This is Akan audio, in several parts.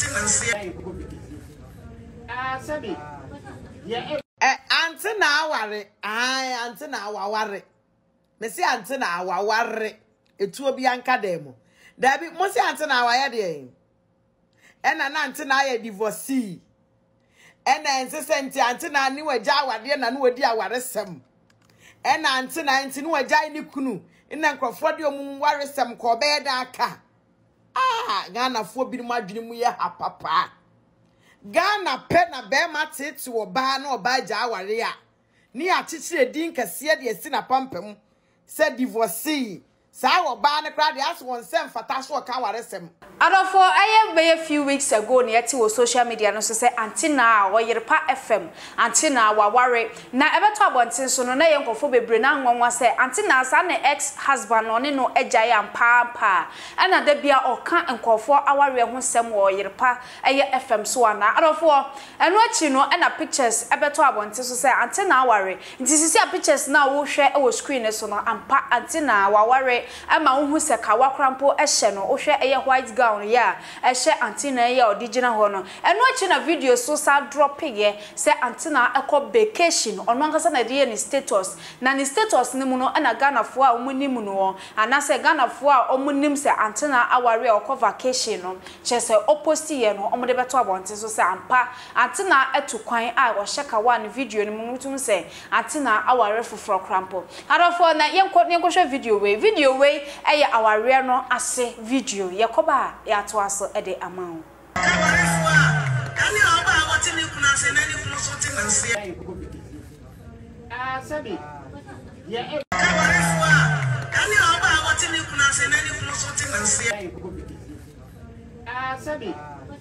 Sabi. Yeah. Auntie na worry. Auntie na worry. Me say auntie na worry. Etu obi anka dem. Dabi mo say auntie na waya de. Ena na auntie na ya divorcee. Ena ense senti auntie na ni wagya awade na no wadi awaresem. Ena auntie na enti ni wagya ni kunu. Ina nkrofo de omum waresem ko be da aka. Ghana fo bi mu adwene mu ye hapapa. Ghana pe na be ma tete oba na oba gya aware a. Ni achichire din kase de esi na pampam. Se divorcee. Sa oba na kra de as won sem fata so ka waresem. Adofo aye a few weeks ago na yeti wo social media no so say Auntie na wo Yerepa FM Auntie na waware na ebeto abonten so no na ye nkofo bebre na nwanwa say Auntie na sa na ex husband no ne no agyaye ampa ana da bia oka nkofo aware ho sem wo Yerepa aye FM so ana adofo eno achi no na pictures ebeto abonten so say Auntie na waware ntisi pictures na wo hwe e wo screen so no ampa Auntie na waware ama wo hu se ka wakrampo ehye no wo hwe aye white gown ya ehye Auntie na ya original ho no eno achi na video so sa drop ye say Auntie na ekọ vacation ono ankasa na de ni status na ni status ni mu no na Ghana fo a omunim no ana say Ghana fo a omunim say Auntie na aware ekọ vacation no che say opposite ye no omode beto abonte so say ampa Auntie na etu kwan a wo sheka wa ni video ni mu tum say Auntie na aware foforo krampo adofo na yenko hwe video we eye aware no ase video yekoba ya to aso e de amount Sabi. Yeah. Sabi.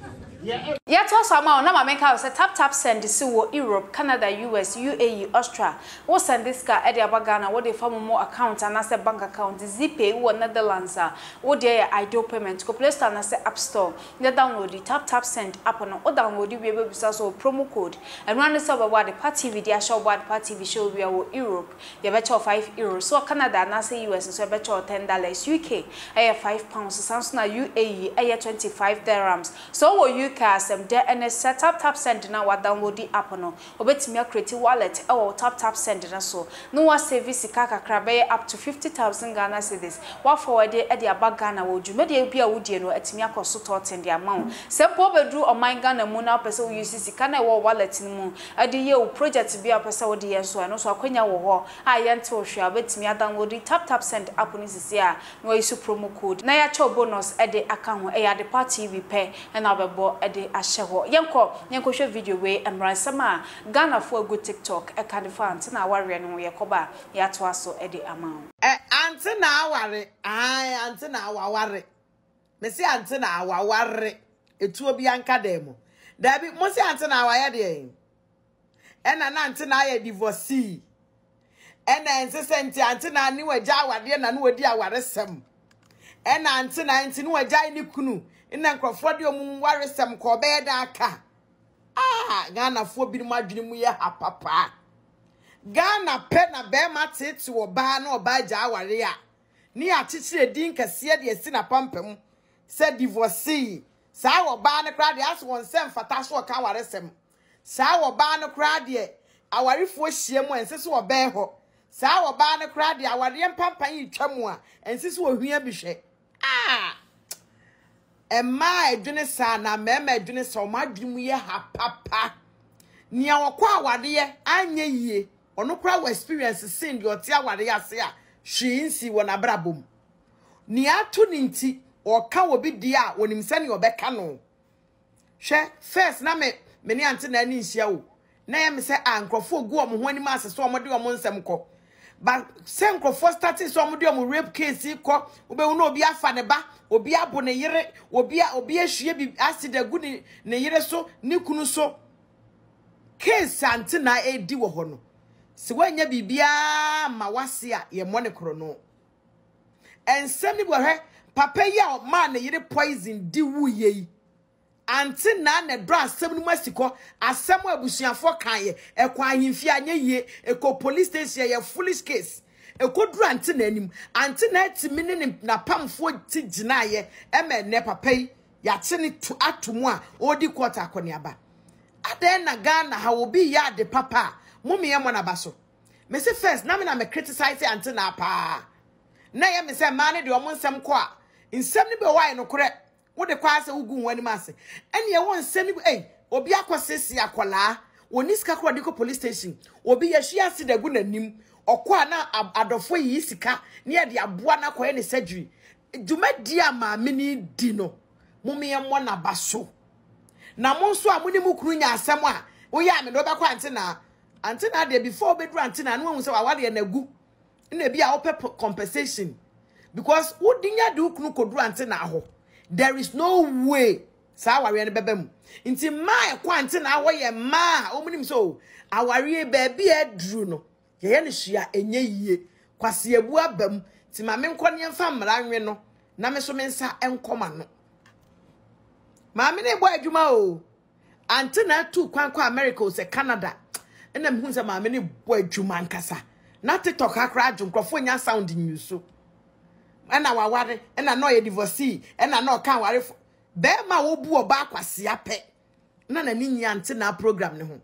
Yeah, to somehow na mameka say tap send this wo Europe, Canada, US, UAE, Australia. Wo send this car e dey Ghana, wo dey form more account and as a bank account, Zipay wo Netherlands. Wo dey idle payment, go Play Store and as App Store. You download the tap send app no, o download we be so promo code. And run this over the party video show what party we show we are Europe. You bet €5. So Canada and as US so bet $10. UK ay £5. Samsung UAE ay 25 dirhams. So wo UK asem there and set up tap send na wa download the app no obetimi create wallet e wo tap send na so no wa service kaka krabe up to 50,000 Ghana cedis wa forward e dey aba Ghana wo dwumede bia wo die no atimi akoso tot the amount sempo bedru o man Ghana mu na pese wo use sika na wo wallet ni mu ade ye wo project bia pese wo de yenso no so akwanya wo ho a yente wo hwe abetimi download the tap send app ni sisi a no use promo code na ya cho bonus e dey aka ho e ya de party we pay e na obebo e dey asheho yenko hwe video we emransama Ghana for go TikTok e kan fa Auntie na aware no yekoba ya to aso e de amount Auntie na aware Auntie na aware me say Auntie na aware etu obi anka dem dabi mo say Auntie na aware de ena na Auntie na ya divorcee ena ense senti Auntie na ni wagya awade na no wadi awaresem ena Auntie na enti ni wagya ni kunu ina nkrofo de omum waresem ko be da aka Ghana fo bi mu adwene mu ye hapapa Ghana pe na be ma tete oba na oba gya aware a ni achichire din kase de esi na pampam se divorcee sa oba na kra de as won sem fata so ka waresem sa oba na kra de awarefo hie mu ense so oba ho sa oba na kra de aware mpampan yi twam a ense so ohia bi hwe Emma edwene sa na mema edwene sa o madwemu ye hapapa nia wokwa awade ye anye yie ono kra wa experience sin de ote awade ye ase a hwinsi wona brabom nia to ninti o ka obi dia wonim sane obeka no hwe first na me ni Auntie na ani nhia wo na ye me se ankrofo gu om ho ani ma ase so om de om nsem ko ba se nkrofo starting so om de om rape case ko obe hu na obi afa ne ba obi abo ne yere obi ahwie bi asida gu ne yere so ne kunu so case Auntie na edi wo ho no se wanya bibia ma wase a ye mo ne kro no ensem ni bo hwe papa ya ma ne yere poison di wuye Auntie na ne dra asem ni masiko asem abusuafo kan ye ekwa ahimfi anye ye eko police station ye foolish case ekodru Auntie na anim Auntie na timi ne na pamfo ti gina ye eme ne papa yi yate to atomu a odi quarter akoniaba aden na Ghana ha obi ya de papa mummy ye mo na baso me say first na me na me criticize Auntie na pa na ye me say man de omo nsem ko a nsem ni be why no kore wo de kwa ase ugu wani mase ene ye won nsem ni obi akosesi akola woni sika kro de ko police station obi ye hia se de gu nanim okwa na adofo yi sika ne ye de aboa na koye ne surgery dwumadi ama me ni di no mummy ye mo na baso na mo nso a muni mukuru nya asem a wo ya me do be kwa Auntie na de before be do Auntie na no hu se wa wade na gu na bi a ope compensation because wo dinya de ukunu koduru Auntie na ho there is no way sa aware ne bebam nti ma kwa Auntie na wo ye ma o munim so aware ba bi aduru no ye ne hia enye yie kwase abu abam ti ma me nkɔ ne mfa mra nwe no na me so me nsa enkɔma no ma me ne bo adwuma o Auntie na tu kwan America o se Canada ena me hu se ma me ne bo adwuma nkasa na TikTok akra adwonkrofo nya sound nyuso ena waware ena no ye divorcee ena no kan ware be ma wo bu oba akwase apɛ na na ni nya Auntie na program ne ho.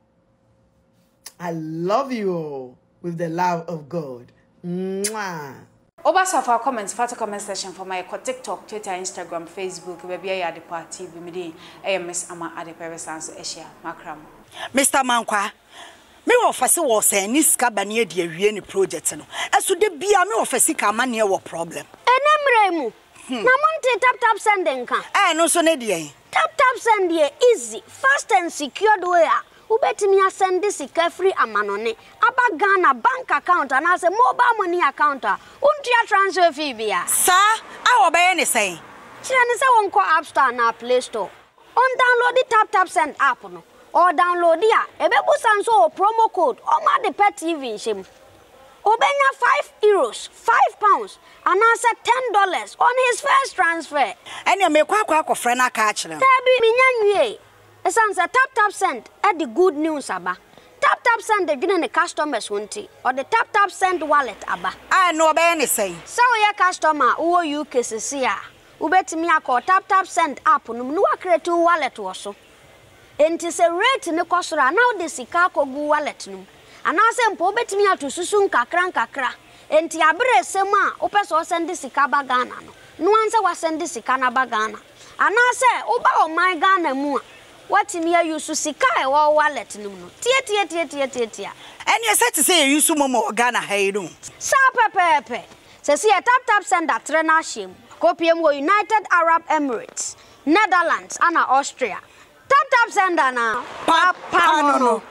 I love you all with the love of God. Mwah. Over so for comments, for the comment section for my TikTok, Twitter, Instagram, Facebook, baby I the party with me Miss Ama at the Peresanso Asia Macram. Mr. Mankwa, me officer was saying this cabane de awie project no. Aso de bia me officer ka ma ne wo problem. Enemremu. Na monte tap sending kan. No so ne de. Tap send dey easy, fast and secured way. Ubetimi send this free amanone aba Ghana bank account and as a mobile money account untia transfer fee bia sa awo be ne say kire ne say won ko App Store na Play Store on download the tap send app no or download ya ebebu sanso promo code o ma de pet TV shim obenya €5 £5 and answer $10 on his first transfer ene me kwa akofre na ka akire tabi minyanwie esan say tap send at the good news aba tap send the gina customers wonti or the tap send wallet aba no be ne say so your customer wo UK sisi a ubetimi akọ tap send app no no create wallet wo so enti se rate ne kosora now the sika kogu wallet no anase mpo ubetimi atosusu nkakra enti abre sem a opeso send sika ba Ghana no anse wa send sika na ba Ghana anase uba o my Ghana mu a what me use sika e wo wallet no tie and you said to say you use momo Ghana hayru sa pepepe se si tap send that trena shim kopiem wo United Arab Emirates Netherlands and Austria tap send na papa no